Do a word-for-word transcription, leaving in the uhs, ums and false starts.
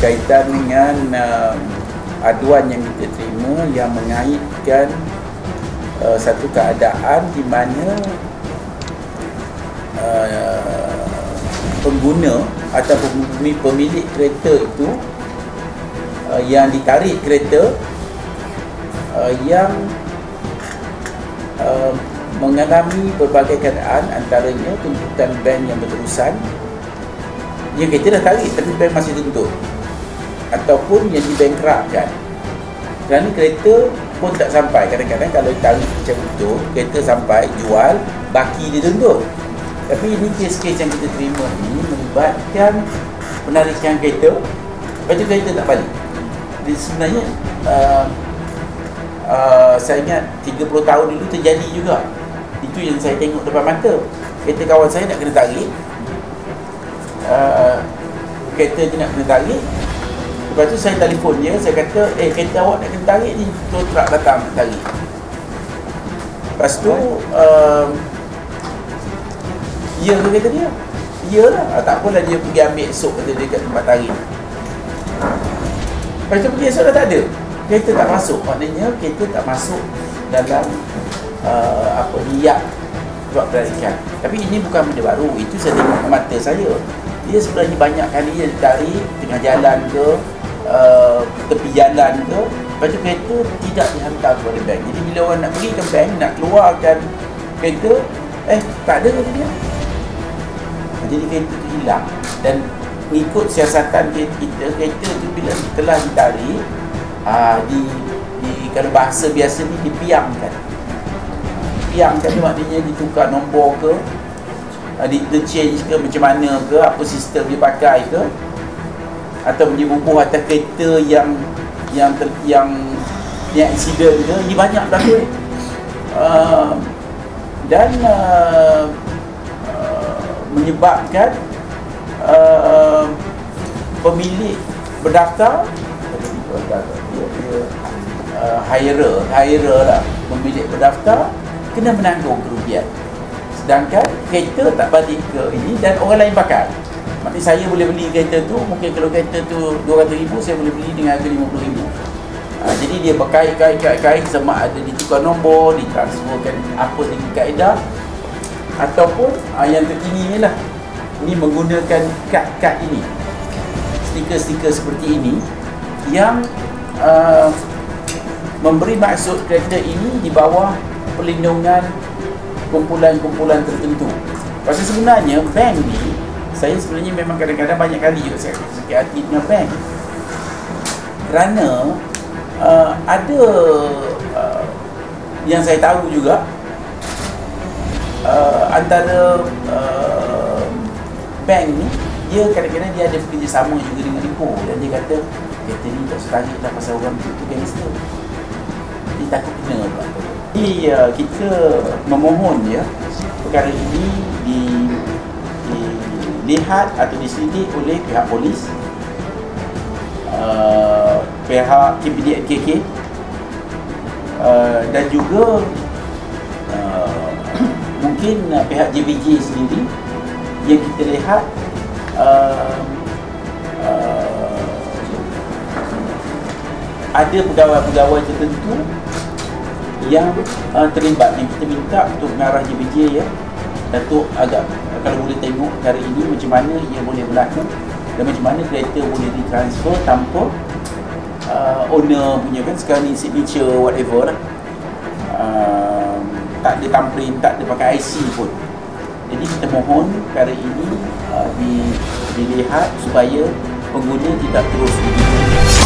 berkaitan dengan uh, aduan yang kita terima yang mengaitkan uh, satu keadaan di mana uh, pengguna atau pemilik kereta itu uh, yang ditarik kereta uh, yang uh, mengalami berbagai keadaan, antaranya tuntutan bank yang berterusan. Yang kereta dah tarik tapi bank masih tuntut, ataupun yang dibankruptkan kerana kereta pun tak sampai. Kadang-kadang kalau tarik macam itu, kereta sampai jual, baki dia tuntut. Tapi ini kes-kes yang kita terima ni melibatkan penarikan kereta, lepas tu kereta tak balik. Jadi sebenarnya uh, uh, saya ingat tiga puluh tahun dulu terjadi juga. Itu yang saya tengok depan mata. Kereta kawan saya nak kena tarik, Uh, kereta dia nak kena tarik. Lepas tu saya telefon dia, saya kata, eh kereta awak nak kena tarik ni, tow truck datang nak tarik. Lepas tu uh, ya ke kata dia? Ya lah, tak apalah, dia pergi ambil esok kata dia kat tempat tarik. Lepas tu pergi esok dah tak ada, kereta tak masuk. Maknanya kereta tak masuk dalam uh, apa niat buat penarikan. Tapi ini bukan benda baru, itu saya tengok mata saya. Dia sebenarnya banyak kali dia ditarik tengah jalan ke, uh, tepi jalan ke. Lepas tu kereta tidak dihantar kepada bank. Jadi bila orang nak pergi ke bank, nak keluarkan kereta, eh tak ada kata dia. Jadi kereta tu hilang. Dan ikut siasatan kita, kereta tu bila telah ditarik, uh, di, di kalau bahasa biasa ni dipiangkan. Dipiangkan tu maknanya ditukar nombor ke, di interchange ke, macam mana ke, apa sistem dia pakai ke, atau dia bubuh atas kereta yang yang ter, yang yang accident ke. Ini banyak berlaku ni. Uh, dan uh, uh, menyebabkan uh, pemilik berdaftar, dia, dia uh, hirer, hirer lah, pemilik berdaftar kena menanggung kerugian. Sedangkan kereta tak balik ke ini dan orang lain pakai. Maknanya saya boleh beli kereta tu, mungkin kalau kereta tu dua ratus ribu, saya boleh beli dengan harga lima puluh ribu. Ha, jadi dia berkait-kait-kait sama ada ditukar nombor, ditransferkan apa dengan kaedah, ataupun ha, yang terkini ni lah, ini menggunakan kad-kad ini, stiker-stiker seperti ini yang uh, memberi maksud kereta ini di bawah perlindungan kumpulan-kumpulan tertentu. Pasal sebenarnya bank ni, saya sebenarnya memang kadang-kadang banyak kali juga saya sakit hati dengan bank, kerana uh, ada uh, yang saya tahu juga uh, antara uh, bank ni, dia kadang-kadang dia ada bekerjasama juga dengan Lipo, dan dia kata kereta ni tak setarik lah pasal orang tu gangster, dia takut kena pula. Jadi uh, kita memohon ya, perkara ini di, dilihat atau diselidik oleh pihak polis, uh, pihak K P D N K K, uh, dan juga uh, mungkin uh, pihak J B J sendiri, yang kita lihat uh, uh, ada pegawai-pegawai tertentu yang uh, terlibat, yang kita minta untuk mengarah J B J ya, Datuk agak kalau boleh tengok hari ini macam mana ia boleh berlaku dan macam mana kereta boleh ditransfer tanpa uh, owner punya, kan sekarang ni signature whatever lah, uh, tak ada thumbprint, tak ada pakai I C pun. Jadi kita mohon perkara ini uh, di, dilihat supaya pengguna tidak terus begitu.